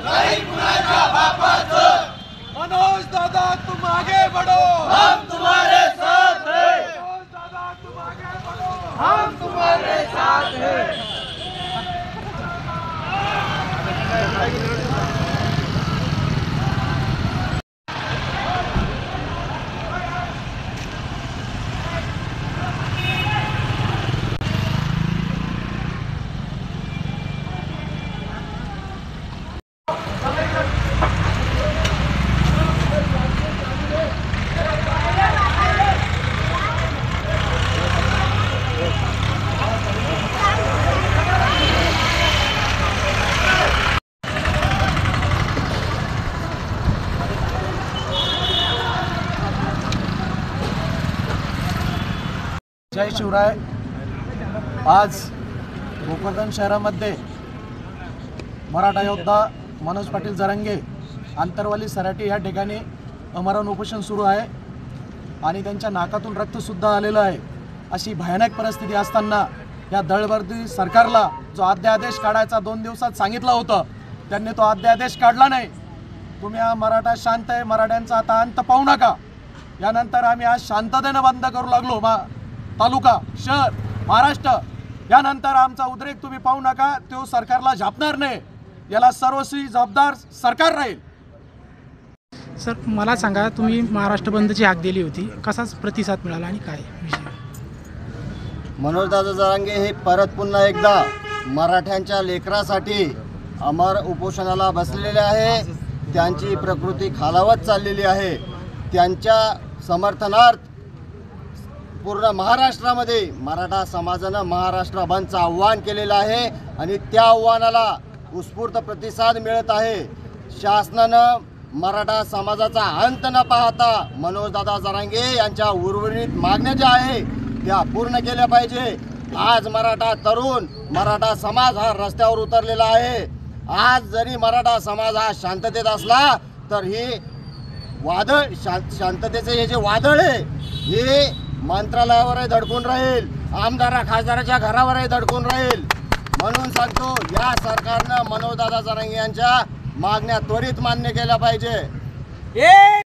नाही कुणाच्या बापाचं। मनोज दादा तुम आगे बढ़ो, हम तुम्हारे साथ हैं। मनोज दादा तुम आगे बढ़ो, हम तुम्हारे साथ हैं। जय शिवराय। आज भोकरदन शहरामध्ये मराठा योद्धा मनोज पाटील जरांगे आंतरवाली सराटी या ठिकाणी आमरण उपोषण सुरू आहे आणि त्यांच्या नाकातून रक्तसुद्धा आलेलं आहे। अशी भयानक परिस्थिती असताना या दळबर्दी सरकारला जो अध्यादेश काढायचा 2 दिवसात सांगितलं होतं त्यांनी तो अध्यादेश काढला नाही। तुम्ही हा मराठा शांत आहे, मराठ्यांचा आता अंत पाहू नका। यानंतर आम्ही आज शांततेने बंद करू लागलो तालुका शहर महाराष्ट्र। यानंतर आमचा उद्रेक तुम्ही पाहू नका, तो सरकारला झापणार नाही। याला सर्वस्वी जबाबदार सरकार राहील। सर मला सांगा, तुम्ही महाराष्ट्र बंदची हाक दिली होती, कसाच प्रतिसाद मिळाला आणि काय विषय? मनोजदादा जरांगे हे परत पुन्हा एकदा मराठ्यांच्या लेकरासाठी अमर उपोषणाला बसलेले आहे। त्यांची प्रकृती खालावत चाललेली आहे। त्यांच्या समर्थनार्थ पूर्ण महाराष्ट्रामध्ये मराठा समाजानं महाराष्ट्र बंदचं आव्हान केलेलं आहे आणि त्या आव्हानाला उत्स्फूर्त प्रतिसाद मिळत आहे। शासनानं मराठा समाजाचा अंत न पाहता मनोजदादा जरांगे यांच्या उर्वरित मागण्या ज्या आहे त्या पूर्ण केल्या पाहिजे। आज मराठा तरुण मराठा समाज हा रस्त्यावर उतरलेला आहे। आज जरी मराठा समाज हा शांततेत असला तर हे वादळ शांततेचे हे जे वादळ आहे हे मंत्रालयावरही धडकून राहील, आमदार खासदाराच्या घरावरही धडकून राहील। म्हणून सांगतो, या सरकारनं मनोजदादा जरांगे यांच्या मागण्या त्वरित मान्य केल्या पाहिजे।